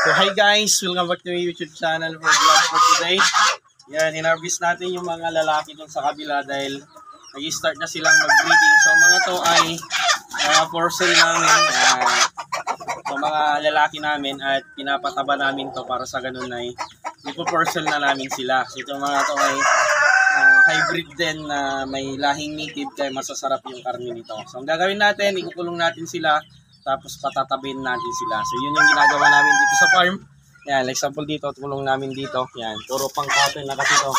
So hi guys, welcome back to my YouTube channel for vlog for today. Yan, in-harvest natin yung mga lalaki dun sa kabila dahil nag-start na silang mag-breeding. So mga to ay for sale namin. So mga lalaki namin at pinapataba namin to para sa ganun ay ipo-portion na namin sila. So itong mga to ay hybrid din na may lahing native kaya masasarap yung karne nito. So ang gagawin natin, ikukulong natin sila tapos patatabin natin sila. So yun yung ginagawa namin dito sa farm. Yan, example dito, tulong namin dito. Yan, puro pangkatay na kasi ito.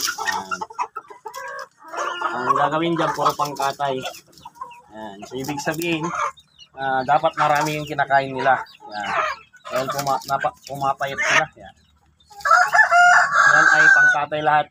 Ang gagawin dyan, puro pangkatay. Yan, so ibig sabihin, dapat marami yung kinakain nila. Yan, dahil pumapayat sila. Yan. Yan ay pangkatay lahat.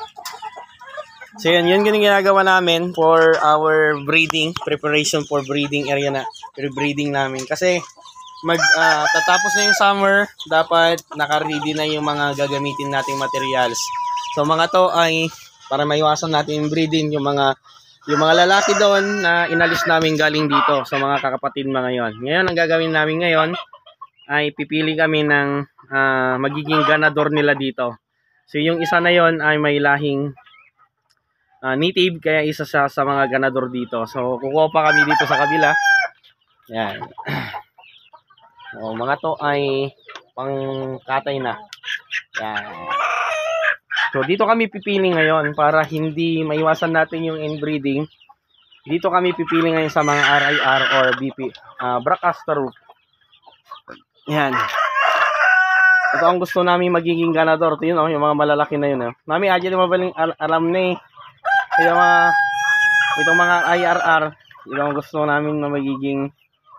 So yun yung ginagawa namin for our breeding, preparation for breeding area na, pre-breeding namin. Kasi tatapos na yung summer, dapat naka-ready na yung mga gagamitin nating materials. So mga to ay para maiwasan natin yung breeding, yung mga lalaki doon na inalis namin galing dito sa mga kakapatid mga ngayon. Ngayon ang gagawin namin ngayon ay pipili kami ng magiging ganador nila dito. So yung isa na yon ay may lahing native, kaya isa sa mga ganador dito. So kukuha pa kami dito sa kabila. Yan. So, mga to ay pangkatay na. Yan. So dito kami pipili ngayon para hindi maiwasan natin yung inbreeding. Dito kami pipili ngayon sa mga RIR or BP, Bracastor. Yan. Ito ang gusto namin magiging ganador. Ito yun, yung mga malalaki na yun. Mami, aja naman baling alam na eh. Kaya itong mga IRR, ito ang gusto namin na magiging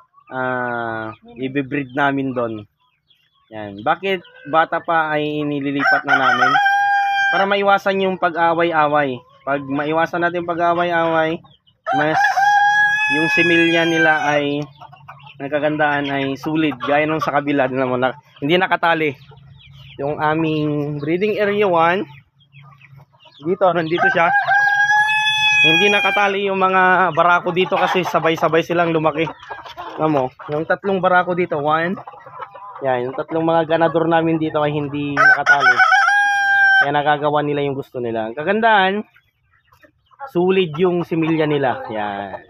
i-breed namin doon. Yan. Bakit bata pa ay inililipat na namin? Para maiwasan yung pag-away-away. Pag maiwasan natin yung pag-away-away, mas yung similya nila ay nagkagandaan ay sulit. Gaya nung sa kabila, hindi nakatali. Yung aming breeding area 1, nandito siya. Hindi nakatali yung mga barako dito kasi sabay-sabay silang lumaki. Alam mo, yung tatlong barako dito, 1. Yan, yung tatlong mga ganador namin dito ay hindi nakatali. Kaya nagagawa nila yung gusto nila. Ang kagandahan, sulit yung similya nila. Yan.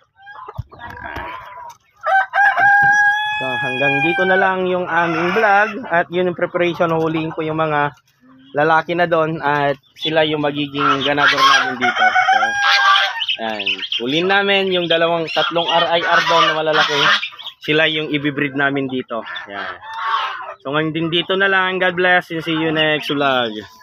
So, hanggang dito na lang yung aming vlog. At yun yung preparation, huliin ko yung mga lalaki na doon at sila yung magiging ganador namin dito. So, yan. Hulin namin yung tatlong RIR doon na malalaki. Sila yung i-breed namin dito. Yan. So, hanggang dito na lang. God bless and see you next vlog.